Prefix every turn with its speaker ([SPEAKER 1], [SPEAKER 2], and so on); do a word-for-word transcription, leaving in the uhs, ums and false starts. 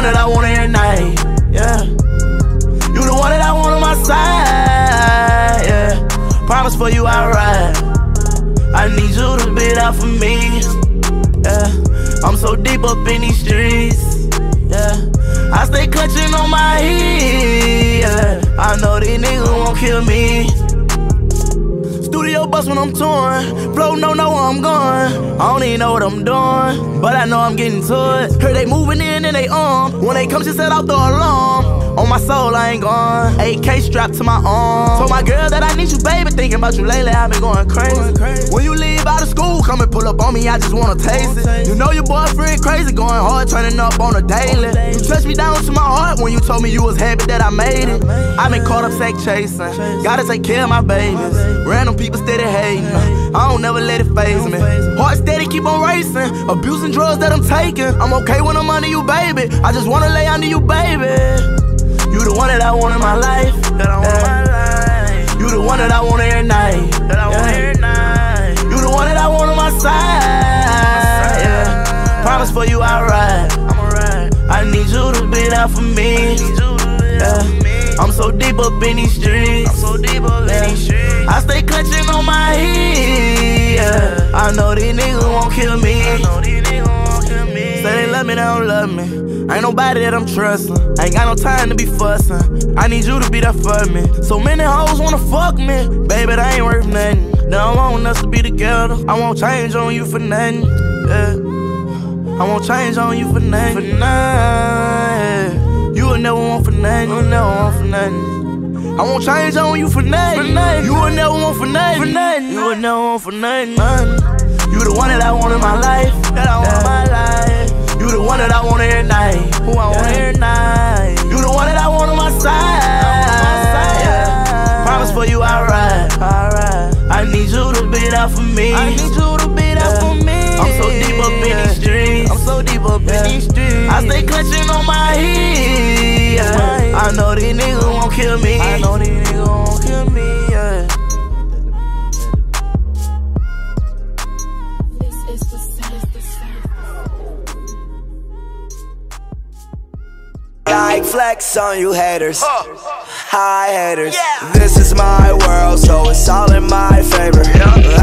[SPEAKER 1] one that I want every night, yeah. You the one that I want on my side, yeah. Promise for you I ride. I need you to be there for me, yeah. I'm so deep up in these streets, yeah. I stay clutching on my heat, yeah. I know these niggas won't kill me. Studio bus when I'm torn, flow no know where I'm going. I don't even know what I'm doing, but I know I'm getting to it. Heard they moving in and they arm. When they come, just set out the alarm. On my soul, I ain't gone. A K strapped to my arm. Told my girl that I need you, baby. Thinking about you lately, I've been going crazy. When you leave out of school, come and pull up on me, I just wanna taste it. You know your boyfriend crazy, going hard, turning up on a daily. You touched me down to my heart when you told me you was happy that I made it. I've been caught up sack chasing, gotta take care of my babies. Random people steady hating, I don't never let it faze me. Heart steady keep on racing, abusing drugs that I'm taking. I'm okay when I'm under you, baby. I just wanna lay under you, baby. You the one that I want in my life, that I want yeah. in my life. You the one that I want every night, that I want yeah. every night. You the one that I want on my side, yeah. Promise for you I ride. I'ma ride. I need you to be there for me. I need you to be there for me. I'm so deep up in these streets. I'm so deep up yeah. in these streets. I stay clutching on my heat, yeah. I know these niggas won't kill me. I know these niggas won't kill me. Say they love me, they don't love me. Ain't nobody that I'm trusting. Ain't got no time to be fussing. I need you to be there for me. So many hoes wanna fuck me, baby, that ain't worth nothing. They don't want us to be together. I won't change on you for nothing, yeah. I won't change on you for nothing, for nothing. You will never want for nothing, you will never want for nothing. I won't change on you for nothing, for nothing. You will never want for nothing, for nothing. You will never want for nothing, nothing. You the one that I want in my life, that I want yeah. in my life. You the one that I want every night, who I want yeah. every night. You the one that I want on my side, yeah. Promise for you I ride, I ride. I need you to be there for me. I need you to be there yeah. for me. I'm so deep up in these streets. I'm so deep up yeah. in these streets. I stay clutching on my heat, yeah. I know these niggas won't kill me. I know these niggas won't kill me, yeah.
[SPEAKER 2] Like flex on you haters, hi haters. This is my world, so it's all in my favor.